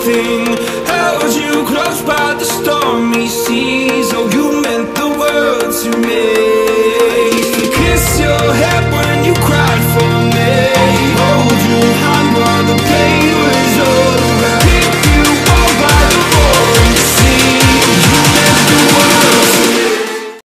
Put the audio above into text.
everything. Held you close by the stormy seas. Oh, you meant the world to me.